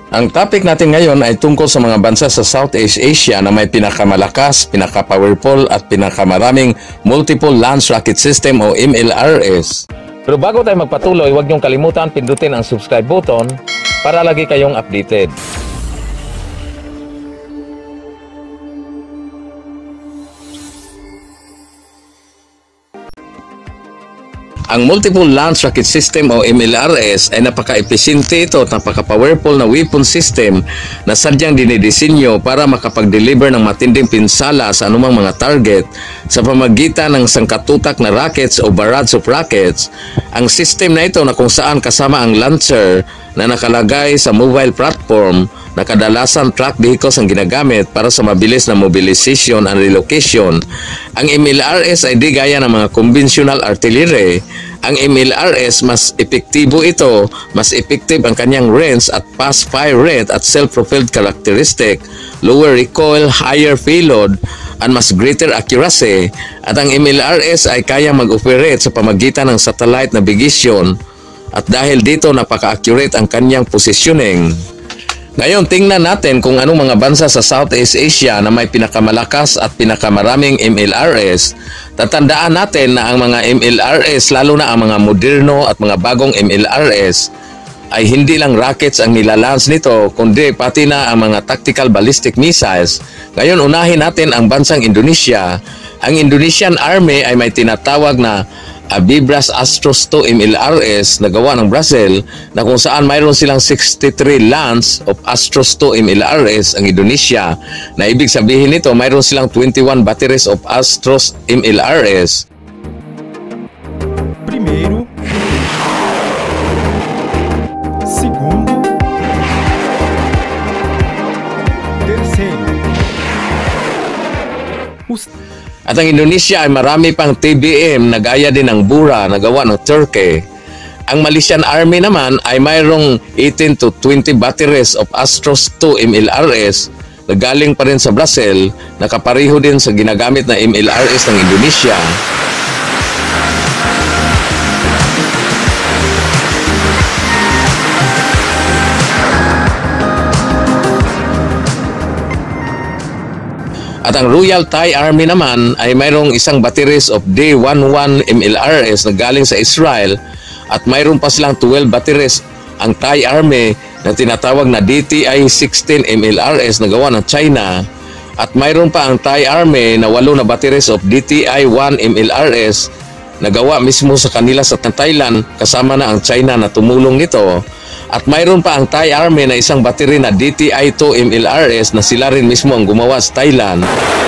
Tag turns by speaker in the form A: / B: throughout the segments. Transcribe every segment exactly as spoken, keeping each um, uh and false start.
A: Ang topic natin ngayon ay tungkol sa mga bansa sa Southeast Asia na may pinakamalakas, pinaka-powerful at pinakamaraming multiple launch rocket system o M L R S. Pero bago tayo magpatuloy, huwag niyong kalimutan pindutin ang subscribe button para lagi kayong updated. Ang Multiple Launch Rocket System o M L R S ay napaka-epesyente ito at napaka-powerful na weapon system na sadyang dinidisenyo para makapag-deliver ng matinding pinsala sa anumang mga target sa pamagitan ng sangkatutak na rockets o barrage of rockets. Ang system na ito na kung saan kasama ang launcher na nakalagay sa mobile platform na kadalasan truck vehicles ang ginagamit para sa mabilis na mobilization and relocation. Ang M L R S ay di gaya ng mga conventional artillery. Ang M L R S mas epektibo ito, mas effective ang kanyang range at fast fire rate at self-propelled characteristic, lower recoil, higher payload, and mas greater accuracy. At ang M L R S ay kayang mag-operate sa pamagitan ng satellite navigation at dahil dito napaka-accurate ang kanyang positioning. Ngayon, tingnan natin kung anong mga bansa sa Southeast Asia na may pinakamalakas at pinakamaraming M L R S. Tatandaan natin na ang mga M L R S, lalo na ang mga moderno at mga bagong M L R S, ay hindi lang rockets ang nilalance nito, kundi pati na ang mga tactical ballistic missiles. Ngayon, unahin natin ang bansang Indonesia. Ang Indonesian Army ay may tinatawag na Abibras Astros two M L R S na gawa ng Brazil, na kung saan mayroon silang sixty-three launch of Astros two M L R S ang Indonesia, na ibig sabihin nito mayroon silang twenty-one batteries of Astros M L R S.
B: Primeiro, segundo, terceiro. Os
A: At ang Indonesia ay marami pang T B M na gaya din ng Bura na gawa ng Turkey. Ang Malaysian Army naman ay mayroong eighteen to twenty batteries of Astros two M L R S na galing pa rin sa Brazil, na kapareho din sa ginagamit na M L R S ng Indonesia. At ang Royal Thai Army naman ay mayroong isang batteries of D eleven M L R S na galing sa Israel, at mayroon pa silang twelve batteries ang Thai Army na tinatawag na D T I sixteen M L R S na gawa ng China, at mayroon pa ang Thai Army na walo na batteries of D T I one M L R S na gawa mismo sa kanila sa Thailand, kasama na ang China na tumulong nito. At mayroon pa ang Thai Army na isang battery na D T I two M L R S na sila rin mismo ang gumawa sa Thailand.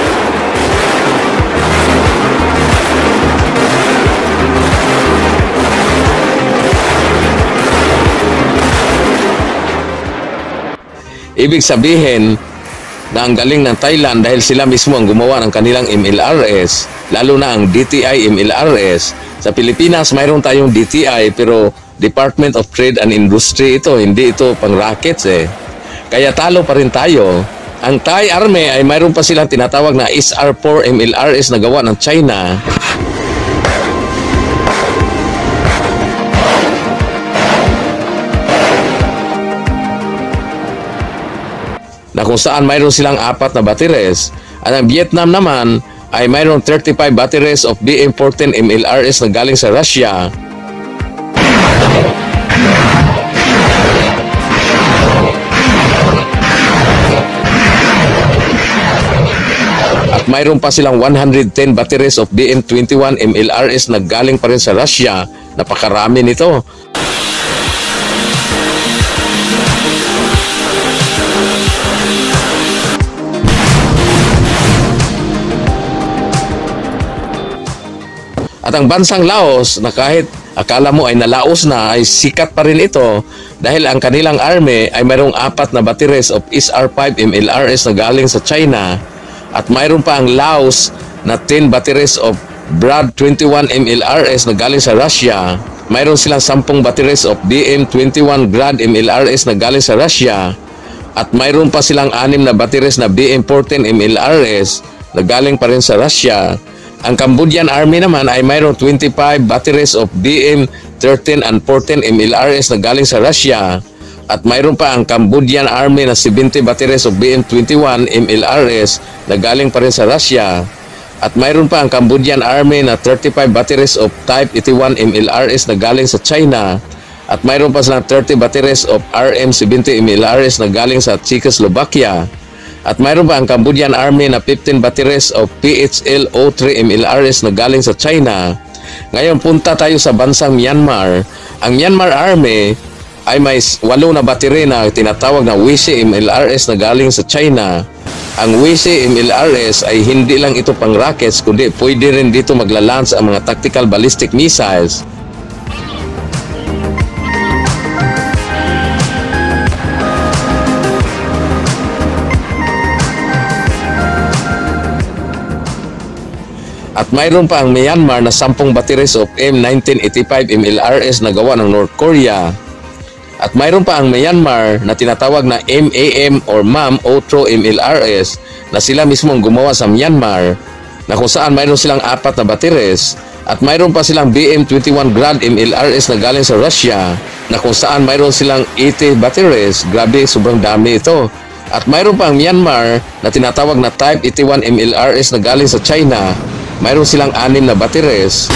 A: Ibig sabihin na ang galing ng Thailand dahil sila mismo ang gumawa ng kanilang M L R S, lalo na ang D T I M L R S. Sa Pilipinas, mayroon tayong D T I pero Department of Trade and Industry ito, hindi ito pang rockets eh. Kaya talo pa rin tayo. Ang Thai Army ay mayroon pa silang tinatawag na S R four M L R S na gawa ng China. Na kung saan mayroon silang apat na batteries. At ang Vietnam naman ay mayroon thirty-five batteries of B M fourteen M L R S na galing sa Russia. At mayroon pa silang one hundred ten batteries of B M twenty-one M L R S na galing pa rin sa Russia. Napakarami nito. At ang bansang Laos, na kahit akala mo ay nalaos na, ay sikat pa rin ito dahil ang kanilang army ay mayroong apat na batteries of S R five M L R S na galing sa China, at mayroon pa ang Laos na ten batteries of Brad twenty-one M L R S na galing sa Russia. Mayroon silang ten batteries of B M twenty-one Grad M L R S na galing sa Russia, at mayroon pa silang anim na batteries na B M fourteen M L R S na galing pa rin sa Russia. Ang Cambodian Army naman ay mayroong twenty-five batteries of B M thirteen and fourteen M L R S na galing sa Russia, At mayroon pa ang Cambodian Army na seventy batteries of B M twenty-one M L R S na galing pa rin sa Russia. At mayroon pa ang Cambodian Army na thirty-five batteries of Type eighty-one M L R S na galing sa China. At mayroon pa silang thirty batteries of R M seventy M L R S na galing sa Czechoslovakia. At mayroon pa ang Cambodian Army na fifteen batteries of P H L O three M L R S na galing sa China. Ngayon punta tayo sa bansang Myanmar. Ang Myanmar Army ay may walo na battery na tinatawag na Wishy M L R S na galing sa China. Ang Wishy M L R S ay hindi lang ito pang rockets, kundi pwede rin dito maglalance ang mga tactical ballistic missiles. At mayroon pa ang Myanmar na sampung batteries of M nineteen eighty-five M L R S na gawa ng North Korea. At mayroon pa ang Myanmar na tinatawag na M A M or MAM Outro M L R S na sila mismo ang gumawa sa Myanmar, na kung saan mayroon silang apat na batteries. At mayroon pa silang B M twenty-one Grad M L R S na galing sa Russia, na kung saan mayroon silang eighty batteries. Grabe, sobrang dami ito. At mayroon pa ang Myanmar na tinatawag na Type eighty-one M L R S na galing sa China. Mayroon silang anim na batteries.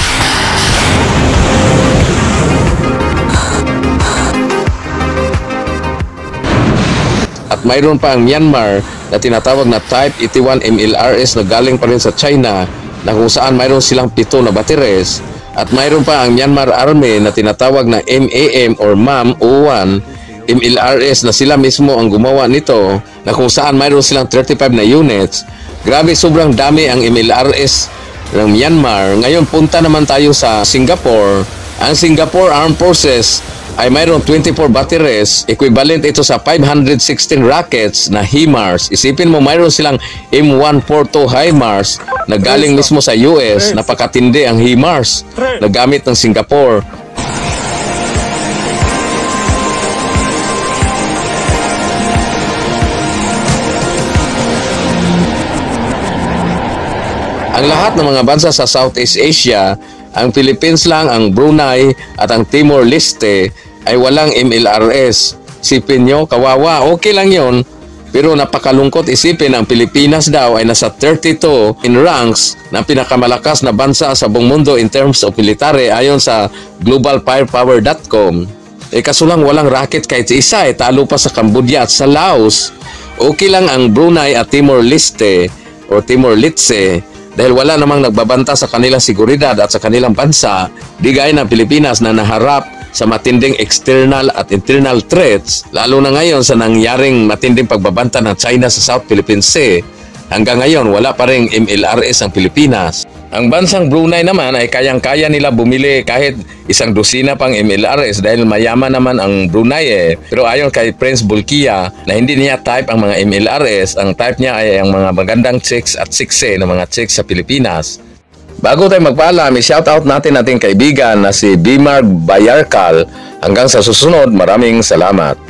A: At mayroon pa ang Myanmar na tinatawag na Type eighty-one M L R S na galing pa rin sa China, na kung saan mayroon silang pito na batteries. At mayroon pa ang Myanmar Army na tinatawag na M A M or MAM O one M L R S na sila mismo ang gumawa nito, na kung saan mayroon silang thirty-five na units. Grabe, sobrang dami ang M L R S ng Myanmar. Ngayon punta naman tayo sa Singapore. Ang Singapore Armed Forces ay mayroong twenty-four batteries, equivalent ito sa five hundred sixteen rockets na HIMARS. Isipin mo, mayroon silang M one forty-two HIMARS na galing mismo sa U S. Napakatindi ang HIMARS na gamit ng Singapore. Ang lahat ng mga bansa sa Southeast Asia, ang Philippines lang, ang Brunei at ang Timor-Leste ay walang M L R S. Isipin nyo, kawawa, okay lang yon. Pero napakalungkot isipin, ang Pilipinas daw ay nasa thirty-two in ranks na pinakamalakas na bansa sa buong mundo in terms of military ayon sa global firepower dot com. Eh kaso lang walang rocket kahit isa, eh, talo pa sa Cambodia at sa Laos. Okay lang ang Brunei at Timor-Leste o Timor-Leste dahil wala namang nagbabanta sa kanilang seguridad at sa kanilang bansa, di gaya ng Pilipinas na naharap sa matinding external at internal threats, lalo na ngayon sa nangyaring matinding pagbabanta ng China sa South Philippine Sea. Hanggang ngayon, wala pa ring M L R S ang Pilipinas. Ang bansang Brunei naman ay kayang-kaya nila bumili kahit isang dosina pang M L R S dahil mayaman naman ang Brunei eh. Pero ayon kay Prince Bulkiah na hindi niya type ang mga M L R S, ang type niya ay ang mga magandang chicks at sikse na mga chicks sa Pilipinas. Bago tayo magpaalam, i-shoutout natin ating kaibigan na si Bimar Bayarkal. Hanggang sa susunod, maraming salamat.